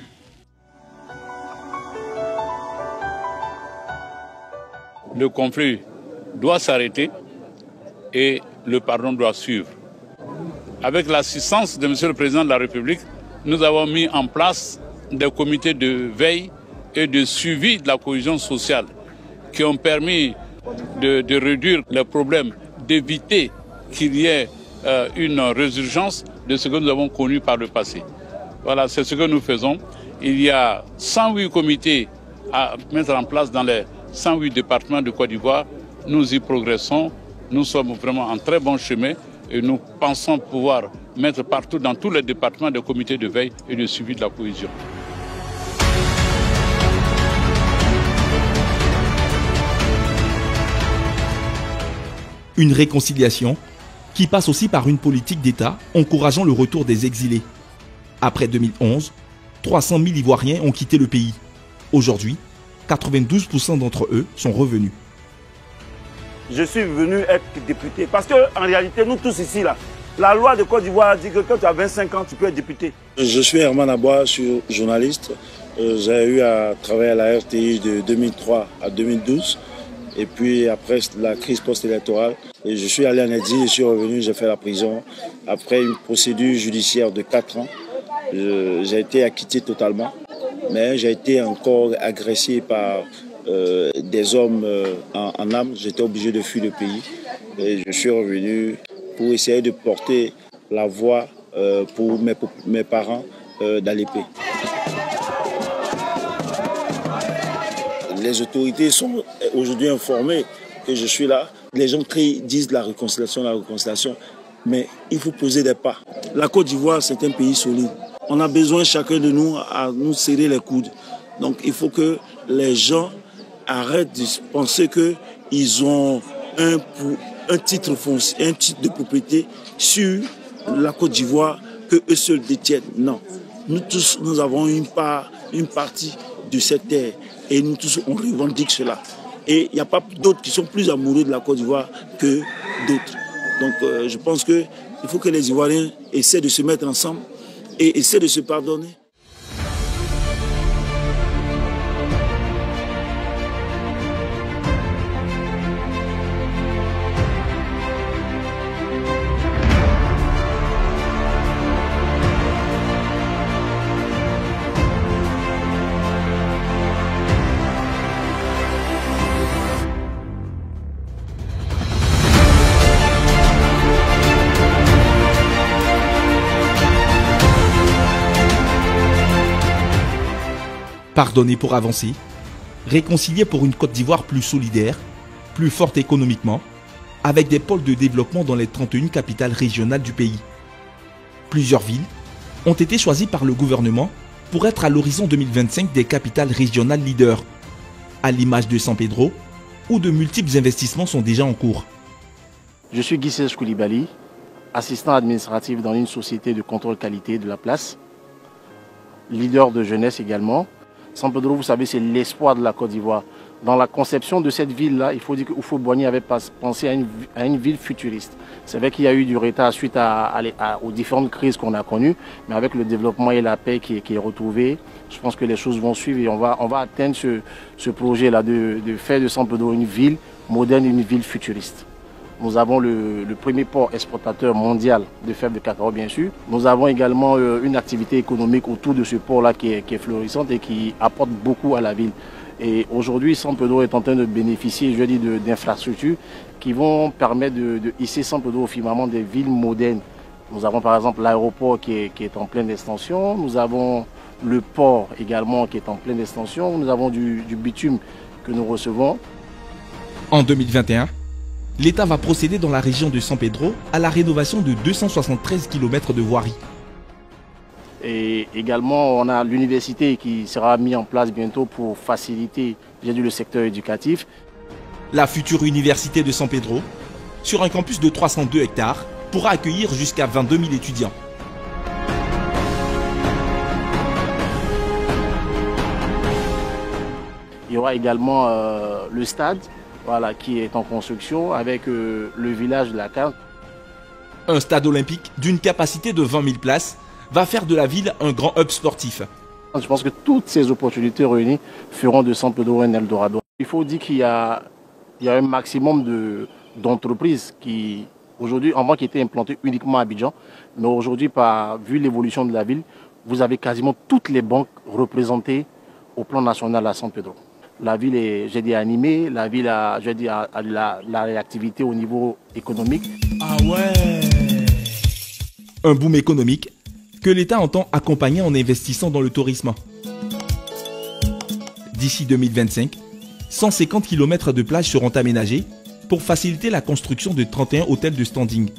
C: Le conflit doit s'arrêter et le pardon doit suivre. Avec l'assistance de Monsieur le Président de la République, nous avons mis en place des comités de veille et de suivi de la cohésion sociale qui ont permis de, de réduire les problèmes, d'éviter qu'il y ait euh, une résurgence de ce que nous avons connu par le passé. Voilà, c'est ce que nous faisons. Il y a cent huit comités à mettre en place dans les cent huit départements de Côte d'Ivoire. Nous y progressons. Nous sommes vraiment en très bon chemin et nous pensons pouvoir mettre partout dans tous les départements des comités de veille et de suivi de la cohésion.
B: Une réconciliation qui passe aussi par une politique d'État encourageant le retour des exilés. Après deux mille onze, trois cent mille Ivoiriens ont quitté le pays. Aujourd'hui, quatre-vingt-douze pour cent d'entre eux sont revenus.
V: Je suis venu être député parce qu'en réalité, nous tous ici, là, la loi de Côte d'Ivoire dit que quand tu as vingt-cinq ans, tu peux être député.
W: Je suis Herman Aboua, je suis journaliste. Euh, J'ai eu à travailler à la R T I de deux mille trois à deux mille douze. Et puis après la crise post-électorale, je suis allé en exil, je suis revenu, j'ai fait la prison. Après une procédure judiciaire de quatre ans, j'ai été acquitté totalement. Mais j'ai été encore agressé par euh, des hommes euh, en, en âme. J'étais obligé de fuir le pays. Et je suis revenu pour essayer de porter la voix euh, pour mes, mes parents euh, dans l'épée. Les autorités sont aujourd'hui informées que je suis là. Les gens crient, disent la réconciliation, la réconciliation. Mais il faut poser des pas. La Côte d'Ivoire, c'est un pays solide. On a besoin chacun de nous à nous serrer les coudes. Donc il faut que les gens arrêtent de penser qu'ils ont un, un titre foncier, un titre de propriété sur la Côte d'Ivoire que eux seuls détiennent. Non. Nous tous, nous avons une part, une partie de cette terre. Et nous tous, on revendique cela. Et il n'y a pas d'autres qui sont plus amoureux de la Côte d'Ivoire que d'autres. Donc euh, je pense qu'il faut que les Ivoiriens essaient de se mettre ensemble et essaient de se pardonner.
B: Pardonner pour avancer, réconcilier pour une Côte d'Ivoire plus solidaire, plus forte économiquement, avec des pôles de développement dans les trente et une capitales régionales du pays. Plusieurs villes ont été choisies par le gouvernement pour être à l'horizon deux mille vingt-cinq des capitales régionales leaders, à l'image de San Pedro, où de multiples investissements sont déjà en cours.
X: Je suis Guy Serge Koulibaly, assistant administratif dans une société de contrôle qualité de la place, leader de jeunesse également. San Pedro, vous savez, c'est l'espoir de la Côte d'Ivoire. Dans la conception de cette ville-là, il faut dire que Houphouët-Boigny avait pensé à une, à une ville futuriste. C'est vrai qu'il y a eu du retard suite à, à, à, aux différentes crises qu'on a connues, mais avec le développement et la paix qui est, qui est retrouvé, je pense que les choses vont suivre et on va, on va atteindre ce, ce projet-là de, de faire de San Pedro une ville moderne, une ville futuriste. Nous avons le, le premier port exportateur mondial de fèves de cacao, bien sûr. Nous avons également euh, une activité économique autour de ce port-là qui est, qui est florissante et qui apporte beaucoup à la ville. Et aujourd'hui, San Pedro est en train de bénéficier, je dis, d'infrastructures qui vont permettre de, de hisser San Pedro au firmament des villes modernes. Nous avons par exemple l'aéroport qui est, qui est en pleine extension. Nous avons le port également qui est en pleine extension. Nous avons du, du bitume que nous recevons.
B: En deux mille vingt et un, l'État va procéder dans la région de San Pedro à la rénovation de deux cent soixante-treize kilomètres de voirie.
X: Et également, on a l'université qui sera mise en place bientôt pour faciliter le secteur éducatif.
B: La future université de San Pedro, sur un campus de trois cent deux hectares, pourra accueillir jusqu'à vingt-deux mille étudiants.
X: Et y aura également euh, le stade voilà, qui est en construction avec euh, le village de la Carte.
B: Un stade olympique d'une capacité de vingt mille places va faire de la ville un grand hub sportif.
X: Je pense que toutes ces opportunités réunies feront de San Pedro un Eldorado. Il faut dire qu'il y a, il y a un maximum de, d'entreprises qui, aujourd'hui, avant qui étaient implantées uniquement à Abidjan, mais aujourd'hui, par, vu l'évolution de la ville, vous avez quasiment toutes les banques représentées au plan national à San Pedro. La ville est, j'ai dit, animée, la ville a, j'ai dit, a, a la, la réactivité au niveau économique.
B: Ah ouais! Un boom économique que l'État entend accompagner en investissant dans le tourisme. D'ici deux mille vingt-cinq, cent cinquante kilomètres de plages seront aménagés pour faciliter la construction de trente et un hôtels de standing.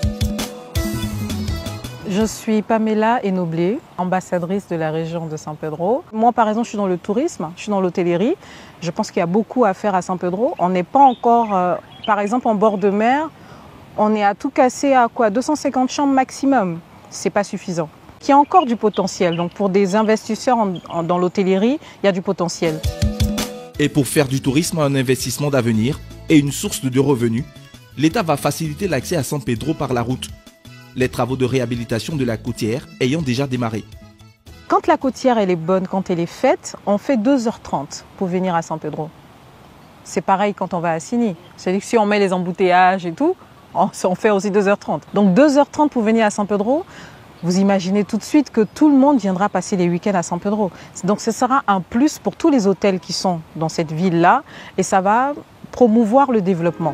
D: Je suis Pamela Enoblé, ambassadrice de la région de San Pedro. Moi, par exemple, je suis dans le tourisme, je suis dans l'hôtellerie. Je pense qu'il y a beaucoup à faire à San Pedro. On n'est pas encore, euh, par exemple, en bord de mer, on est à tout casser à quoi deux cent cinquante chambres maximum. C'est pas suffisant. Il y a encore du potentiel. Donc pour des investisseurs en, en, dans l'hôtellerie, il y a du potentiel.
B: Et pour faire du tourisme un investissement d'avenir et une source de revenus, l'État va faciliter l'accès à San Pedro par la route. Les travaux de réhabilitation de la côtière ayant déjà démarré.
D: Quand la côtière elle est bonne, quand elle est faite, on fait deux heures trente pour venir à San Pedro. C'est pareil quand on va à Sini. C'est-à-dire que si on met les embouteillages et tout, on fait aussi deux heures trente. Donc deux heures trente pour venir à San Pedro, vous imaginez tout de suite que tout le monde viendra passer les week-ends à San Pedro. Donc ce sera un plus pour tous les hôtels qui sont dans cette ville-là et ça va promouvoir le développement.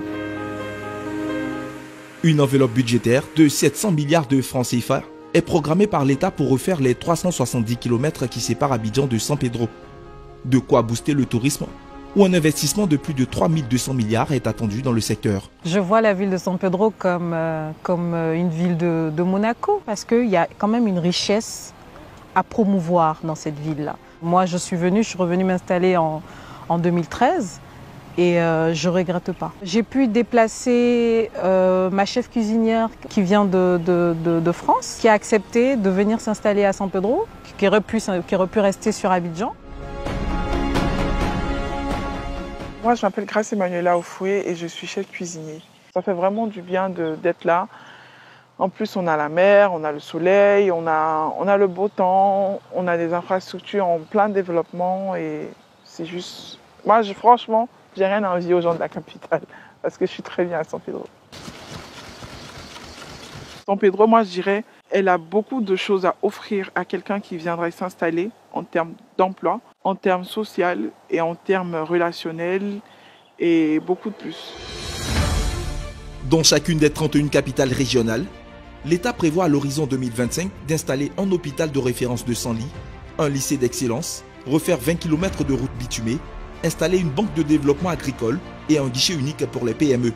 B: Une enveloppe budgétaire de sept cents milliards de francs C F A est programmée par l'État pour refaire les trois cent soixante-dix kilomètres qui séparent Abidjan de San Pedro. De quoi booster le tourisme, où un investissement de plus de trois mille deux cents milliards est attendu dans le secteur.
D: Je vois la ville de San Pedro comme, euh, comme une ville de, de Monaco, parce qu'il y a quand même une richesse à promouvoir dans cette ville-là. Moi, je suis venue, je suis revenue m'installer en, en deux mille treize et euh, je ne regrette pas. J'ai pu déplacer euh, ma chef cuisinière qui vient de, de, de, de France, qui a accepté de venir s'installer à San Pedro, qui aurait pu, qui aurait pu rester sur Abidjan.
E: Moi, je m'appelle Grace Emmanuela Ofoué et je suis chef cuisinier. Ça fait vraiment du bien d'être là. En plus, on a la mer, on a le soleil, on a, on a le beau temps, on a des infrastructures en plein développement et c'est juste... Moi, je, franchement, j'ai rien à envier aux gens de la capitale parce que je suis très bien à San Pedro. San Pedro, moi, je dirais, elle a beaucoup de choses à offrir à quelqu'un qui viendrait s'installer en termes d'emploi, en termes sociaux et en termes relationnels et beaucoup de plus.
B: Dans chacune des trente et une capitales régionales, l'État prévoit à l'horizon deux mille vingt-cinq d'installer un hôpital de référence de cent lits, un lycée d'excellence, refaire vingt kilomètres de routes bitumées, installer une banque de développement agricole et un guichet unique pour les P M E.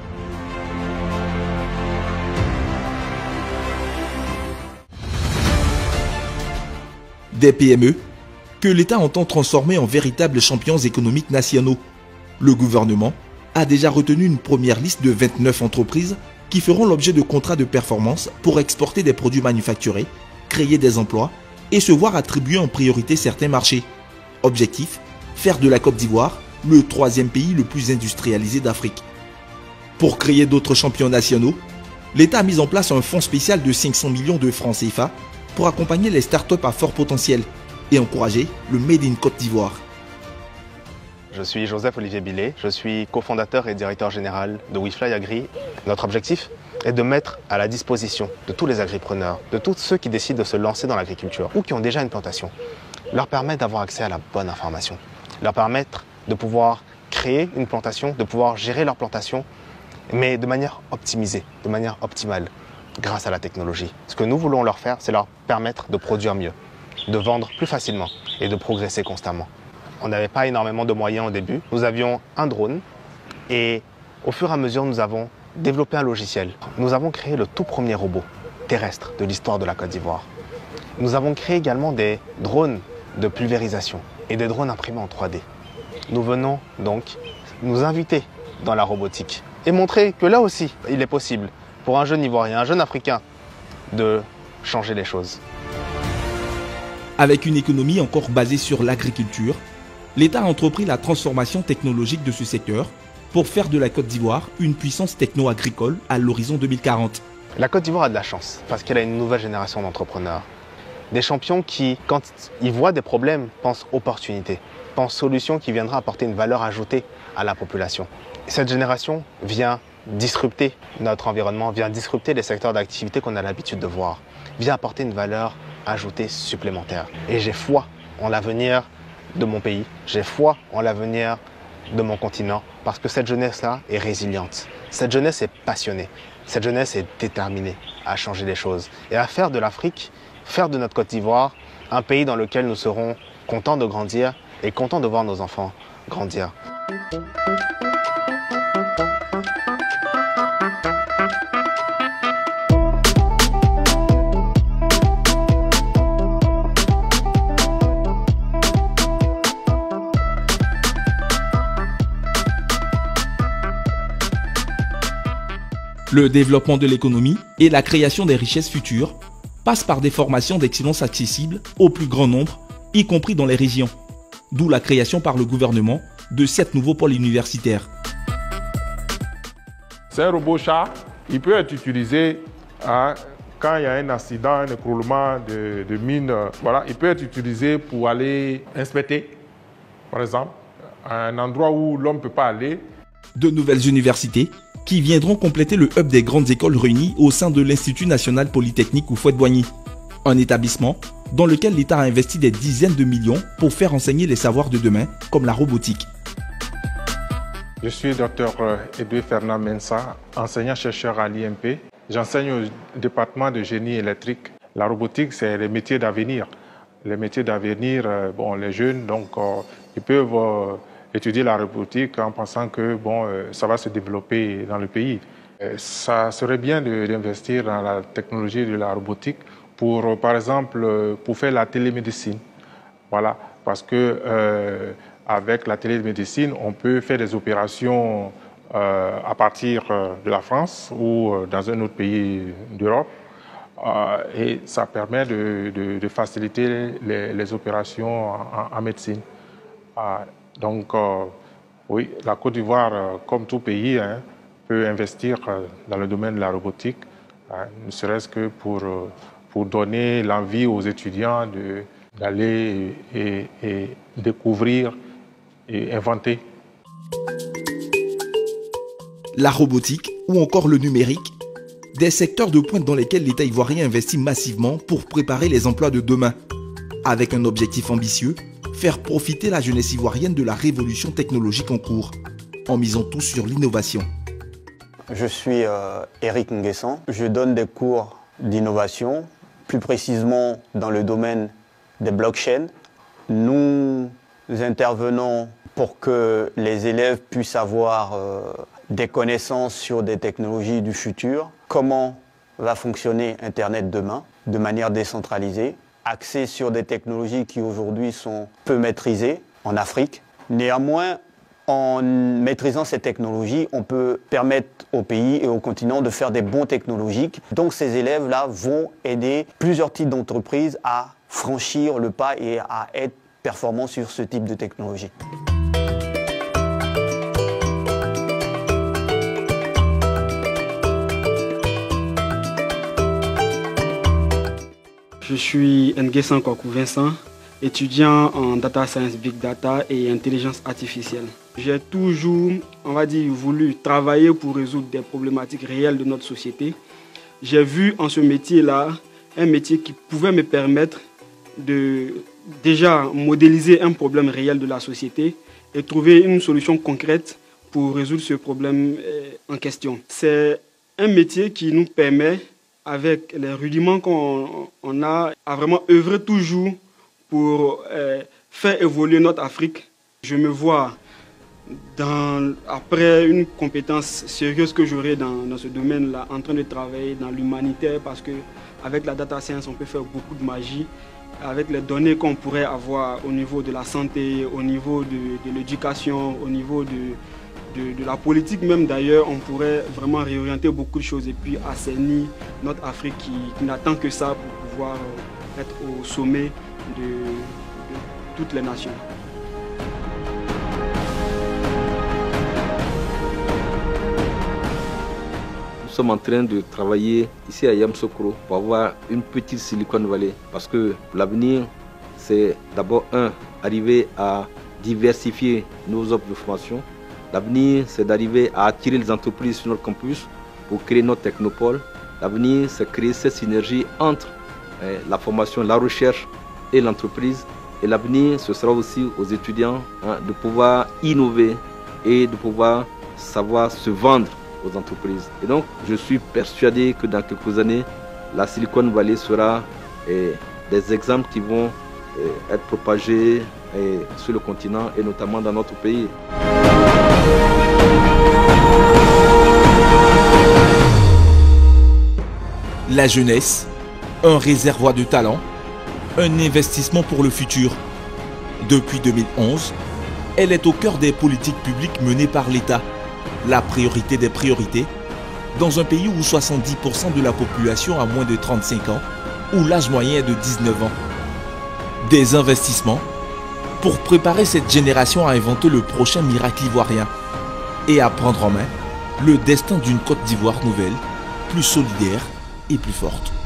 B: Des P M E que l'État entend transformer en véritables champions économiques nationaux. Le gouvernement a déjà retenu une première liste de vingt-neuf entreprises qui feront l'objet de contrats de performance pour exporter des produits manufacturés, créer des emplois et se voir attribuer en priorité certains marchés. Objectif, faire de la Côte d'Ivoire le troisième pays le plus industrialisé d'Afrique. Pour créer d'autres champions nationaux, l'État a mis en place un fonds spécial de cinq cents millions de francs C F A pour accompagner les startups à fort potentiel et encourager le Made in Côte d'Ivoire.
F: Je suis Joseph Olivier Billet, je suis cofondateur et directeur général de WeFly Agri. Notre objectif est de mettre à la disposition de tous les agripreneurs, de tous ceux qui décident de se lancer dans l'agriculture ou qui ont déjà une plantation, leur permettre d'avoir accès à la bonne information, leur permettre de pouvoir créer une plantation, de pouvoir gérer leur plantation, mais de manière optimisée, de manière optimale, grâce à la technologie. Ce que nous voulons leur faire, c'est leur permettre de produire mieux, de vendre plus facilement et de progresser constamment. On n'avait pas énormément de moyens au début. Nous avions un drone et au fur et à mesure, nous avons développé un logiciel. Nous avons créé le tout premier robot terrestre de l'histoire de la Côte d'Ivoire. Nous avons créé également des drones de pulvérisation et des drones imprimés en trois D. Nous venons donc nous inviter dans la robotique et montrer que là aussi, il est possible pour un jeune Ivoirien, un jeune Africain, de changer les choses.
B: Avec une économie encore basée sur l'agriculture, l'État a entrepris la transformation technologique de ce secteur pour faire de la Côte d'Ivoire une puissance techno-agricole à l'horizon deux mille quarante.
F: La Côte d'Ivoire a de la chance parce qu'elle a une nouvelle génération d'entrepreneurs. Des champions qui, quand ils voient des problèmes, pensent opportunités, pensent solutions qui viendraient apporter une valeur ajoutée à la population. Cette génération vient disrupter notre environnement, vient disrupter les secteurs d'activité qu'on a l'habitude de voir, vient apporter une valeur ajoutée supplémentaire. Et j'ai foi en l'avenir de mon pays, j'ai foi en l'avenir de mon continent, parce que cette jeunesse-là est résiliente. Cette jeunesse est passionnée, cette jeunesse est déterminée à changer les choses et à faire de l'Afrique, faire de notre Côte d'Ivoire un pays dans lequel nous serons contents de grandir et contents de voir nos enfants grandir.
B: Le développement de l'économie et la création des richesses futures passent par des formations d'excellence accessibles au plus grand nombre, y compris dans les régions. D'où la création par le gouvernement de sept nouveaux pôles universitaires.
R: C'est un robot chat, il peut être utilisé hein, quand il y a un accident, un écroulement de, de mine. Voilà, il peut être utilisé pour aller inspecter, par exemple, à un endroit où l'homme ne peut pas aller.
B: De nouvelles universités qui viendront compléter le hub des grandes écoles réunies au sein de l'Institut national polytechnique Houphouët-Boigny. Un établissement dans lequel l'État a investi des dizaines de millions pour faire enseigner les savoirs de demain, comme la robotique.
R: Je suis docteur Edoué Fernand Mensa, enseignant-chercheur à l'I M P. J'enseigne au département de génie électrique. La robotique, c'est les métiers d'avenir. Les métiers d'avenir, bon, les jeunes, donc, euh, ils peuvent euh, étudier la robotique en pensant que bon, euh, ça va se développer dans le pays. Euh, ça serait bien d'investir dans la technologie de la robotique pour, euh, par exemple, euh, pour faire la télémédecine. Voilà, parce que euh, avec la télémédecine, on peut faire des opérations euh, à partir de la France ou euh, dans un autre pays d'Europe. Euh, et ça permet de, de, de faciliter les, les opérations en, en médecine. Euh, donc, euh, oui, la Côte d'Ivoire, euh, comme tout pays, hein, peut investir euh, dans le domaine de la robotique, hein, ne serait-ce que pour, euh, pour donner l'envie aux étudiants d'aller et, et, et découvrir et inventer.
B: La robotique ou encore le numérique, des secteurs de pointe dans lesquels l'État ivoirien investit massivement pour préparer les emplois de demain. Avec un objectif ambitieux, faire profiter la jeunesse ivoirienne de la révolution technologique en cours, en misant tout sur l'innovation.
G: Je suis euh, Eric Nguessan, je donne des cours d'innovation, plus précisément dans le domaine des blockchains. Nous intervenons pour que les élèves puissent avoir euh, des connaissances sur des technologies du futur, comment va fonctionner Internet demain, de manière décentralisée, axée sur des technologies qui aujourd'hui sont peu maîtrisées en Afrique. Néanmoins, en maîtrisant ces technologies, on peut permettre au pays et au continent de faire des bons technologiques. Donc ces élèves-là vont aider plusieurs types d'entreprises à franchir le pas et à être performants sur ce type de technologie.
H: Je suis Nguessan Kwaku Vincent, étudiant en Data Science, Big Data et Intelligence Artificielle. J'ai toujours, on va dire, voulu travailler pour résoudre des problématiques réelles de notre société. J'ai vu en ce métier-là un métier qui pouvait me permettre de déjà modéliser un problème réel de la société et trouver une solution concrète pour résoudre ce problème en question. C'est un métier qui nous permet, avec les rudiments qu'on a, à vraiment œuvrer toujours pour euh, faire évoluer notre Afrique. Je me vois, dans, après une compétence sérieuse que j'aurai dans, dans ce domaine-là, en train de travailler dans l'humanitaire, parce qu'avec la data science, on peut faire beaucoup de magie. Avec les données qu'on pourrait avoir au niveau de la santé, au niveau de, de l'éducation, au niveau de, de, de la politique même d'ailleurs, on pourrait vraiment réorienter beaucoup de choses et puis assainir notre Afrique qui, qui n'attend que ça pour pouvoir être au sommet de, de toutes les nations.
I: Nous sommes en train de travailler ici à Yamoussoukro pour avoir une petite Silicon Valley. Parce que l'avenir, c'est d'abord, un, arriver à diversifier nos offres de formation. L'avenir, c'est d'arriver à attirer les entreprises sur notre campus pour créer notre technopole. L'avenir, c'est créer cette synergie entre eh, la formation, la recherche et l'entreprise. Et l'avenir, ce sera aussi aux étudiants hein, de pouvoir innover et de pouvoir savoir se vendre aux entreprises. Et donc, je suis persuadé que dans quelques années, la Silicon Valley sera eh, des exemples qui vont eh, être propagés eh, sur le continent et notamment dans notre pays.
B: La jeunesse, un réservoir de talent, un investissement pour le futur. Depuis deux mille onze, elle est au cœur des politiques publiques menées par l'État. La priorité des priorités, dans un pays où soixante-dix pour cent de la population a moins de trente-cinq ans, où l'âge moyen est de dix-neuf ans. Des investissements pour préparer cette génération à inventer le prochain miracle ivoirien et à prendre en main le destin d'une Côte d'Ivoire nouvelle, plus solidaire et plus forte.